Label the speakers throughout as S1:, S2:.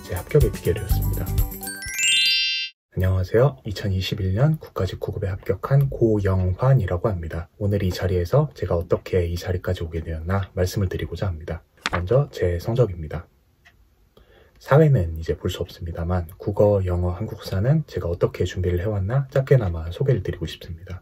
S1: 제 합격의 비결이었습니다. 안녕하세요. 2021년 국가직 9급에 합격한 고영환이라고 합니다. 오늘 이 자리에서 제가 어떻게 이 자리까지 오게 되었나 말씀을 드리고자 합니다. 먼저 제 성적입니다. 사회는 이제 볼 수 없습니다만 국어, 영어, 한국사는 제가 어떻게 준비를 해왔나 짧게나마 소개를 드리고 싶습니다.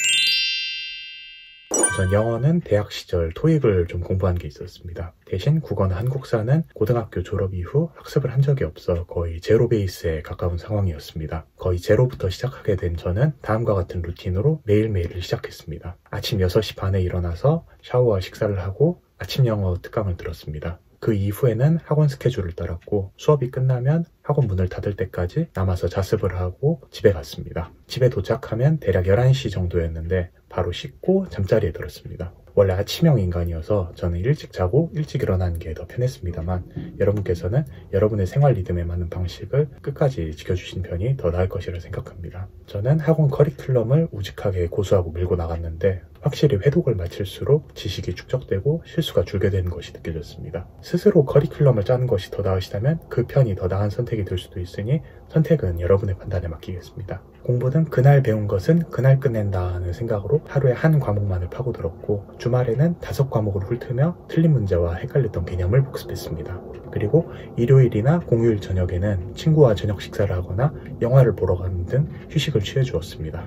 S1: 우선 영어는 대학 시절 토익을 좀 공부한 게 있었습니다. 대신 국어나 한국사는 고등학교 졸업 이후 학습을 한 적이 없어 거의 제로 베이스에 가까운 상황이었습니다. 거의 제로부터 시작하게 된 저는 다음과 같은 루틴으로 매일매일을 시작했습니다. 아침 6시 반에 일어나서 샤워와 식사를 하고 아침 영어 특강을 들었습니다. 그 이후에는 학원 스케줄을 따랐고 수업이 끝나면 학원 문을 닫을 때까지 남아서 자습을 하고 집에 갔습니다. 집에 도착하면 대략 11시 정도였는데 바로 씻고 잠자리에 들었습니다. 원래 아침형 인간이어서 저는 일찍 자고 일찍 일어나는 게 더 편했습니다만 여러분께서는 여러분의 생활 리듬에 맞는 방식을 끝까지 지켜주신 편이 더 나을 것이라 생각합니다. 저는 학원 커리큘럼을 우직하게 고수하고 밀고 나갔는데 확실히 회독을 마칠수록 지식이 축적되고 실수가 줄게 되는 것이 느껴졌습니다. 스스로 커리큘럼을 짜는 것이 더 나으시다면 그 편이 더 나은 선택이 될 수도 있으니 선택은 여러분의 판단에 맡기겠습니다. 공부는 그날 배운 것은 그날 끝낸다는 생각으로 하루에 한 과목만을 파고들었고 주말에는 5과목을 훑으며 틀린 문제와 헷갈렸던 개념을 복습했습니다. 그리고 일요일이나 공휴일 저녁에는 친구와 저녁 식사를 하거나 영화를 보러 가는 등 휴식을 취해주었습니다.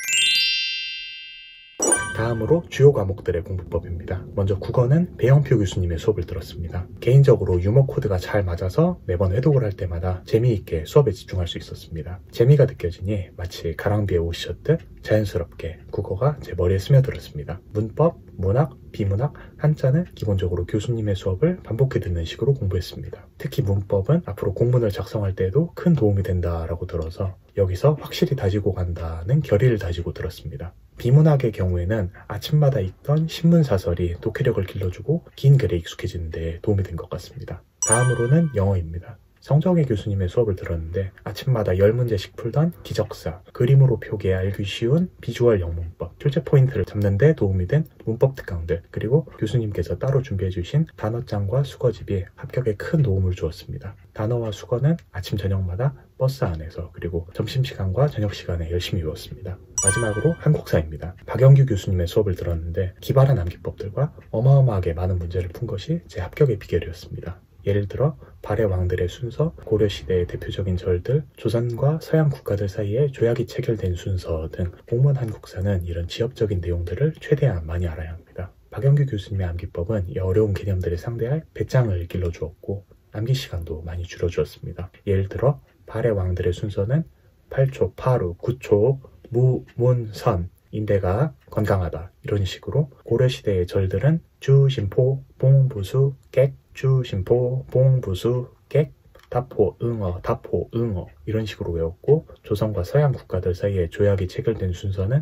S1: 다음으로 주요 과목들의 공부법입니다. 먼저 국어는 배영표 교수님의 수업을 들었습니다. 개인적으로 유머 코드가 잘 맞아서 매번 회독을 할 때마다 재미있게 수업에 집중할 수 있었습니다. 재미가 느껴지니 마치 가랑비에 옷 씌었듯 자연스럽게 국어가 제 머리에 스며들었습니다. 문법, 문학, 비문학, 한자는 기본적으로 교수님의 수업을 반복해 듣는 식으로 공부했습니다. 특히 문법은 앞으로 공문을 작성할 때에도 큰 도움이 된다라고 들어서 여기서 확실히 다지고 간다는 결의를 다지고 들었습니다. 비문학의 경우에는 아침마다 읽던 신문사설이 독해력을 길러주고 긴 글에 익숙해지는 데 도움이 된 것 같습니다. 다음으로는 영어입니다. 성정혜 교수님의 수업을 들었는데 아침마다 10문제씩 풀던 기적사, 그림으로 표기해 알기 쉬운 비주얼 영문법, 출제 포인트를 잡는 데 도움이 된 문법 특강들, 그리고 교수님께서 따로 준비해주신 단어장과 수거집이 합격에 큰 도움을 주었습니다. 단어와 수거는 아침 저녁마다 버스 안에서 그리고 점심시간과 저녁시간에 열심히 외웠습니다. 마지막으로 한국사입니다. 박영규 교수님의 수업을 들었는데 기발한 암기법들과 어마어마하게 많은 문제를 푼 것이 제 합격의 비결이었습니다. 예를 들어 발해 왕들의 순서, 고려시대의 대표적인 절들, 조선과 서양 국가들 사이에 조약이 체결된 순서 등 공무원 한국사는 이런 지엽적인 내용들을 최대한 많이 알아야 합니다. 박영규 교수님의 암기법은 이 어려운 개념들을 상대할 배짱을 길러주었고 암기 시간도 많이 줄여주었습니다. 예를 들어 발해 왕들의 순서는 8초, 파루, 9초, 무, 문, 선, 인대가 건강하다 이런 식으로 고려시대의 절들은 주, 심포, 봉, 부수, 객, 주, 심포, 봉, 부수, 객, 다포, 응어, 다포, 응어 이런 식으로 외웠고 조선과 서양 국가들 사이에 조약이 체결된 순서는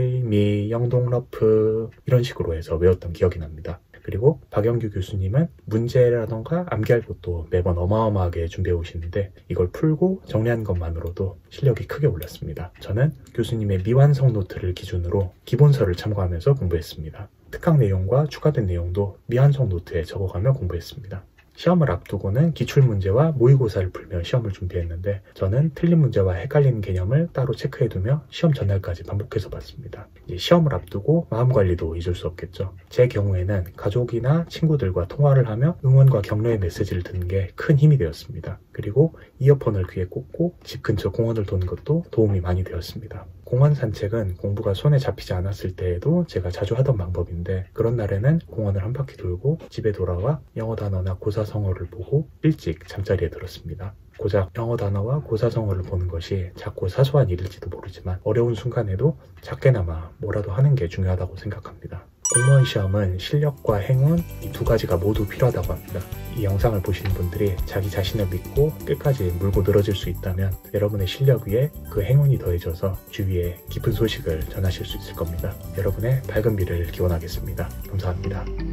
S1: 일미, 영동러프 이런 식으로 해서 외웠던 기억이 납니다. 그리고 박영규 교수님은 문제라던가 암기할 것도 매번 어마어마하게 준비해 오시는데 이걸 풀고 정리한 것만으로도 실력이 크게 올랐습니다. 저는 교수님의 미완성 노트를 기준으로 기본서를 참고하면서 공부했습니다. 특강 내용과 추가된 내용도 미완성 노트에 적어가며 공부했습니다. 시험을 앞두고는 기출문제와 모의고사를 풀며 시험을 준비했는데 저는 틀린 문제와 헷갈리는 개념을 따로 체크해두며 시험 전날까지 반복해서 봤습니다. 이제 시험을 앞두고 마음관리도 잊을 수 없겠죠. 제 경우에는 가족이나 친구들과 통화를 하며 응원과 격려의 메시지를 듣는 게 큰 힘이 되었습니다. 그리고 이어폰을 귀에 꽂고 집 근처 공원을 도는 것도 도움이 많이 되었습니다. 공원 산책은 공부가 손에 잡히지 않았을 때에도 제가 자주 하던 방법인데 그런 날에는 공원을 한 바퀴 돌고 집에 돌아와 영어 단어나 고사성어를 보고 일찍 잠자리에 들었습니다. 고작 영어 단어와 고사성어를 보는 것이 작고 사소한 일일지도 모르지만 어려운 순간에도 작게나마 뭐라도 하는 게 중요하다고 생각합니다. 공무원 시험은 실력과 행운 이 두 가지가 모두 필요하다고 합니다. 이 영상을 보시는 분들이 자기 자신을 믿고 끝까지 물고 늘어질 수 있다면 여러분의 실력 위에 그 행운이 더해져서 주위에 기쁜 소식을 전하실 수 있을 겁니다. 여러분의 밝은 미래를 기원하겠습니다. 감사합니다.